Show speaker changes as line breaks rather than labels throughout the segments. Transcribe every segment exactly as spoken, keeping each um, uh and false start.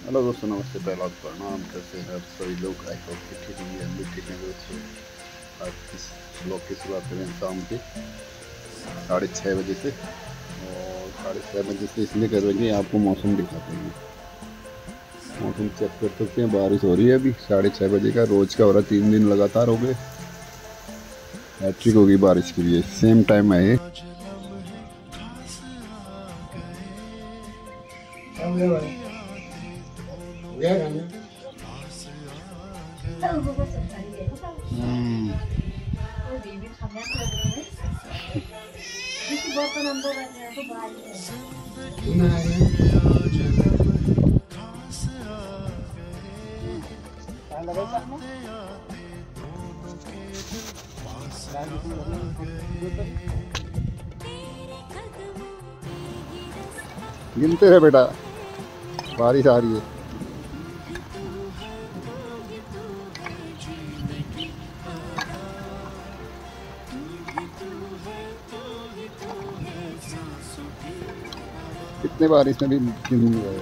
Hello दोस्तों, नमस्ते। पहला प्रणाम। कैसे हैं आप सभी लोग? आई होप कि ठीक होंगे, हम भी ठीक हैं दोस्तों। आज इस ब्लॉग की शुरुआत करें शाम के साढ़े छः बजे से। और साढ़े छः बजे से इसलिए कर रहे हैं, आपको मौसम दिखाते हैं। मौसम चेक कर सकते हैं, बारिश हो रही है अभी साढ़े छः बजे का। रोज़ का हो रहा है, तीन दिन लगातार हो गए। हैट्रिक होगी बारिश के लिए। सेम टाइम है ये। हम्म। गिनते रहे बेटा, बारिश आ रही है। कितने बारिश में भी गिन रहे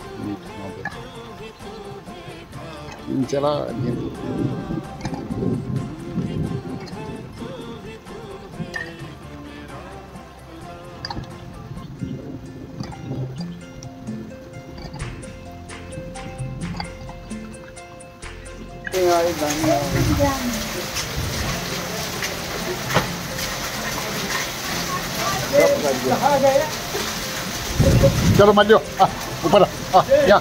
गिन चला गिन। चलो मत जाओ, ऊपर यहाँ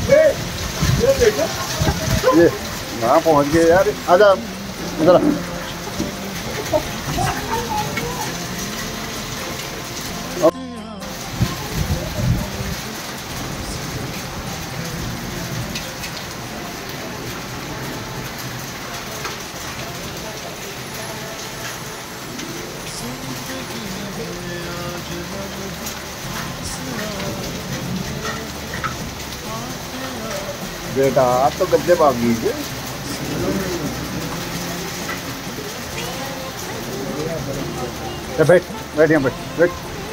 ये वहाँ पहुँच गए यार। आजा इधर। बेटा आप तो गद्दे भाग गई। बैठ बैठ यहाँ बैठ बैठ।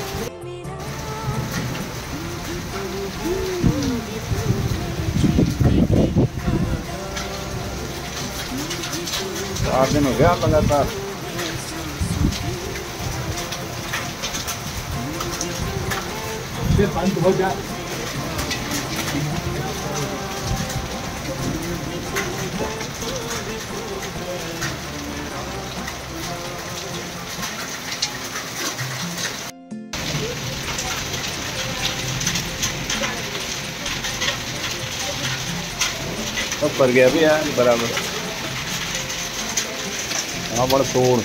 चार दिन हो गया लगातार। बंद हो गया। सब कर गया भी यार बराबर। हाँ बड़ा तोड़।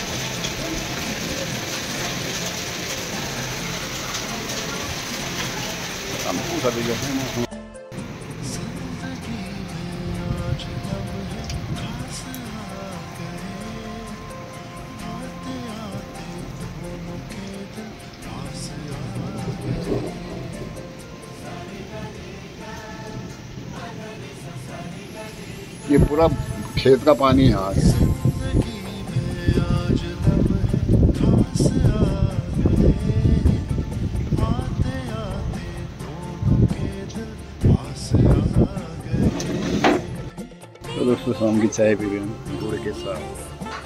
ये पूरा खेत का पानी यहाँ है। तो दोस्तों शाम की चाय पी रहे हैं गुड़ के साथ।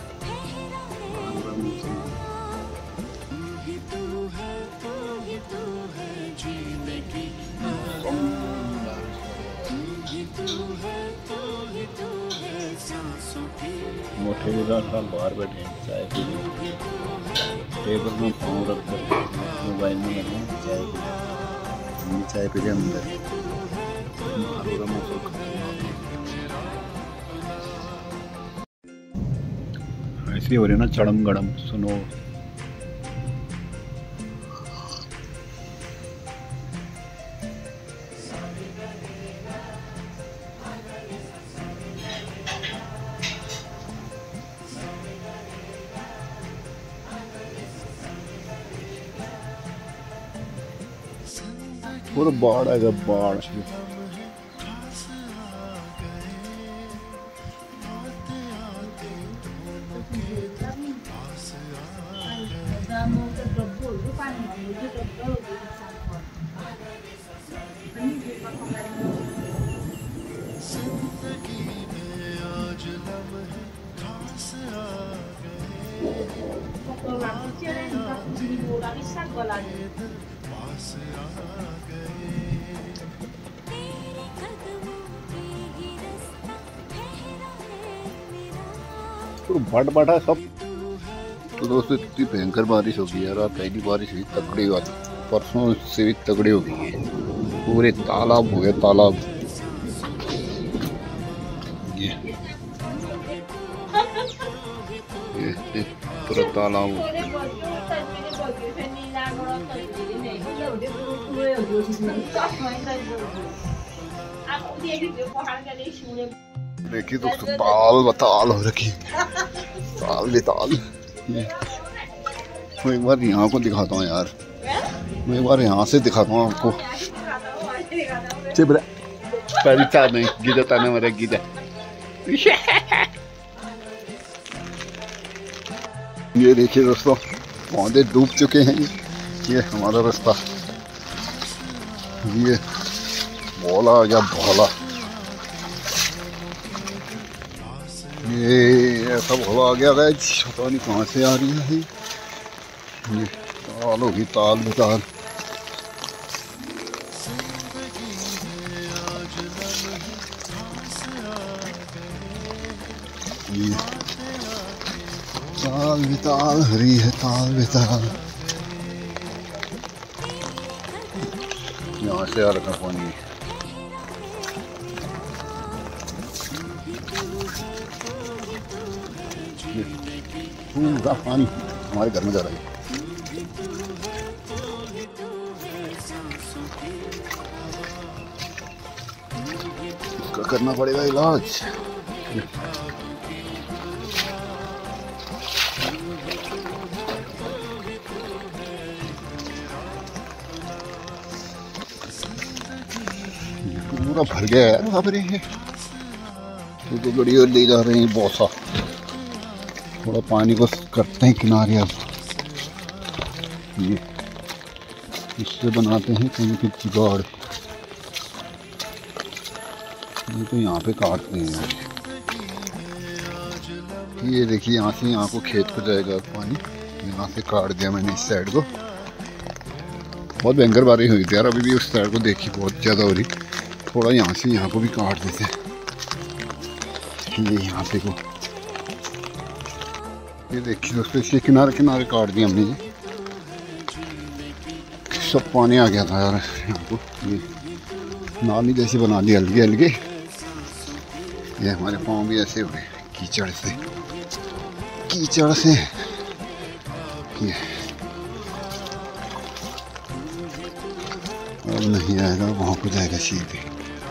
मोटे के साथ हम बाहर बैठे हैं, चाय पी रहे हैं। टेबल में फोन रख कर मोबाइल में लगे हैं, चाय पी रहे हैं। चाय पी रहे अंदर। ऐसे हो रहे ना चढ़म गड़म। सुनो पूरा बाढ़ है, बाढ़। बट बटा सब। तो दोस्तों इतनी भयंकर बारिश हो गई यार, पहली बारिश हुई तगड़ी वाली, परसों से भी तगड़ी हो गई है। पूरे तालाब हो गए तालाब। ये ये पूरा तालाब हो गया। देखिए दोस्तों ताल बताल हो रखी, ताल बेताल। मैं एक बार यहाँ को दिखाता हूँ यार, मैं एक बार यहाँ से दिखाता हूँ आपको। परिता नहीं गिरा ताना मेरा गिरा। ये देखिए दोस्तों पौधे डूब चुके हैं। ये हमारा रास्ता, ये भोला या भोला, ये ऐसा भोला आ गया है, पता नहीं कहाँ से आ रही है। ये ताल होगी ताल बेताल। ये ताल बेताल हरी है ताल बेताल। यहाँ से आ रखा पानी। पूरा पानी हमारे घर में जा रहा है। इसका करना पड़ेगा इलाज। पूरा भर गया है वहाँ पर। ये तो बड़ी और ले जा रहे हैं बोसा। थोड़ा पानी को करते हैं किनारे। अब ये इससे बनाते हैं कहीं की जुगाड़। ये तो यहाँ पे काटते हैं। ये देखिए यहाँ से यहाँ को खेत को जाएगा पानी। यहाँ से काट दिया मैंने इस साइड को। बहुत भयंकर बारिश हुई थी यार, अभी भी उस साइड को देखी बहुत ज़्यादा हो रही। थोड़ा यहाँ से यहाँ को भी काट देते हैं। ये यहाँ पे को ये देखिए दोस्तों इसके किनारे किनारे काट दिया हमने। ये सब पानी आ गया था यार यहाँ को। ये नाली जैसी बना दी अलगे अलगे। ये हमारे पाँव भी ऐसे हो गए कीचड़ से कीचड़ से। ये अब नहीं आएगा, वहाँ को जाएगा सीधे।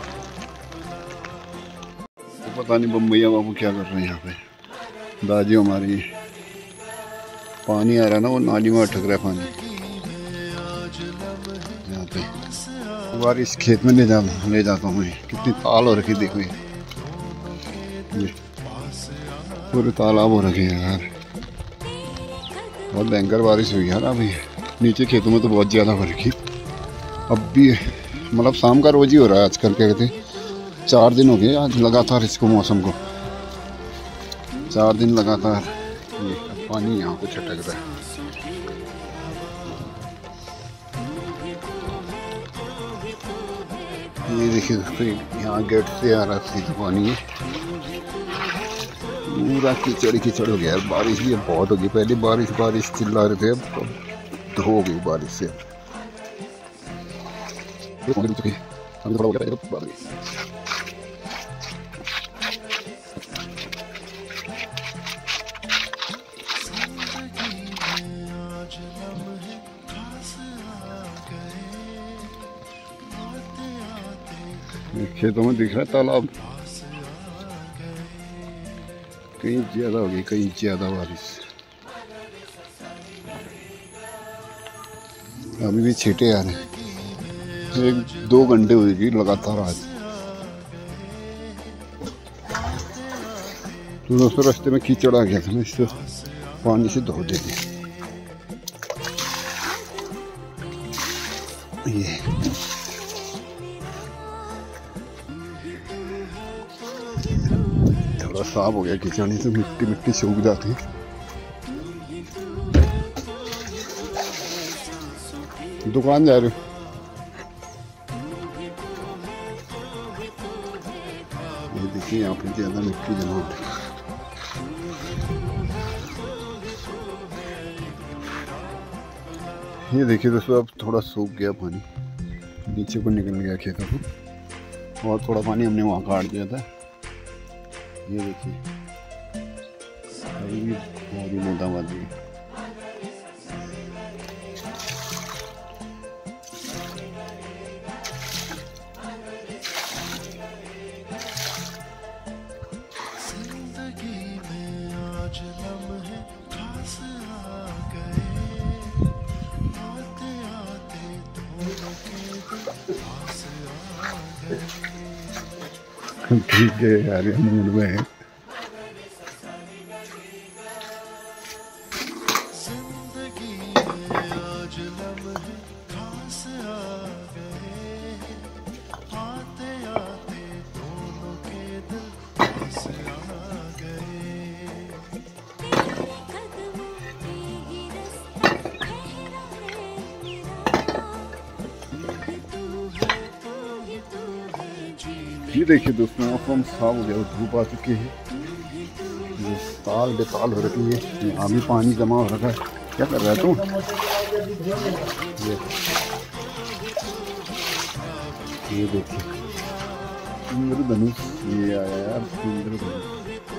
तो पता नहीं बम्बैया बाबू क्या कर रहे हैं यहाँ पे। दादी हमारी पानी आ रहा है ना, वो नाली में अटक रहा है पानी यहाँ पे। बार इस खेत में ले जा ले जाता हूँ मैं। कितनी ताल हो रखी देखो। ये पूरे तालाब हो रखे हैं यार। बहुत भयंकर बारिश हुई यार। अभी नीचे खेतों में तो बहुत ज़्यादा हो रखी। अब भी मतलब शाम का रोज ही हो रहा है आजकल। क्या कहते हैं चार दिन हो गए आज लगातार इसको मौसम को, चार दिन लगातार ये पानी यहाँ पे छटक रहा है। ये देखिए दोस्तों यहाँ गेट से आ रहा सीधा पानी है। पूरा कीचड़ कीचड़ हो गया। बारिश भी बहुत हो गई। पहले बारिश बारिश चिल्ला रहे थे, अब तो हो गई बारिश से। थोड़ा हो गया बारिश। खेतों में दिख रहा है तालाब। कहीं ज्यादा हो गई, कहीं ज्यादा बारिश। अभी भी छींटे आ रहे हैं। एक दो घंटे हुई लगातार आज। तो दोस्तों रास्ते में कीचड़ आ गया था, मैं इसको पानी से धो देते। ये थोड़ा साफ हो गया कीचड़, नहीं तो मिट्टी मिट्टी सूख जाती है। दुकान जा रहे हो? ये देखिए यहाँ पे ज्यादा मिट्टी जमा हो रही है। ये देखिए दोस्तों अब थोड़ा सूख गया पानी, नीचे को निकल गया खेतों को, और थोड़ा पानी हमने वहाँ काट दिया था। ये देखिए अभी भी बहुत ही मोटावादी है। ठीक है यार, ये मूड में है। ये देखिए दोस्तों मौसम साफ हो गया, धूप आ चुकी है, ये ताल बेताल हो रखी है, यहाँ भी पानी जमा हो रखा है। क्या कर रहा है तू? ये ये देखिए इंद्रधनुष, ये आया यार इंद्रधनुष।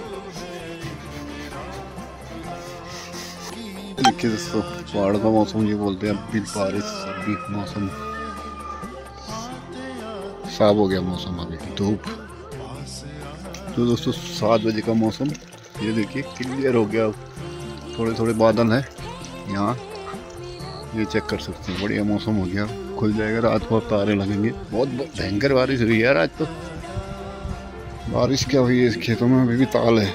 देखिए दोस्तों पहाड़ का मौसम ये बोलते हैं, अभी बारिश अभी मौसम साफ हो गया, मौसम अभी धूप। तो दोस्तों सात बजे का मौसम ये देखिए क्लियर हो गया, थोड़े थोड़े बादल हैं यहाँ, ये चेक कर सकते हैं। बढ़िया मौसम हो गया, खुल जाएगा रात को, तारे लगेंगे। बहुत भयंकर बारिश हुई है आज तो। बारिश क्या हुई है इस खेतों में, अभी भी ताल है।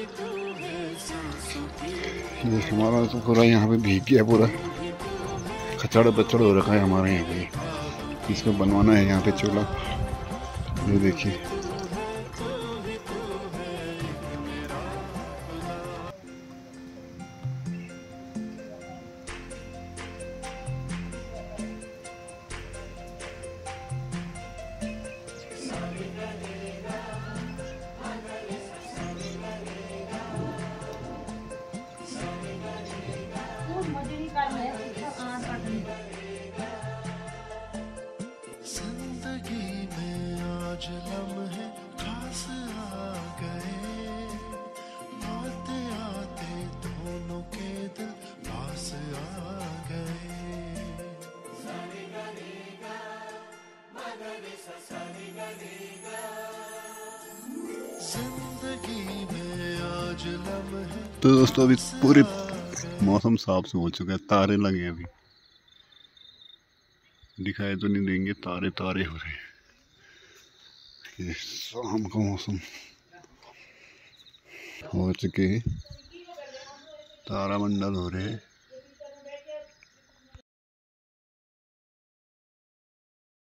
ये हमारा तो पूरा यहाँ पे भीग गया, पूरा खचड़ बचड़ हो रखा है हमारे यहाँ पे। इसको बनवाना है यहाँ पे चूल्हा, ये देखिए। तो दोस्तों अभी पूरे मौसम साफ से हो चुका है, तारे लगे अभी दिखाई तो नहीं देंगे, तारे तारे हो रहे हैं। ये शाम का मौसम हो चुके हैं, तारा मंडल हो रहे हैं।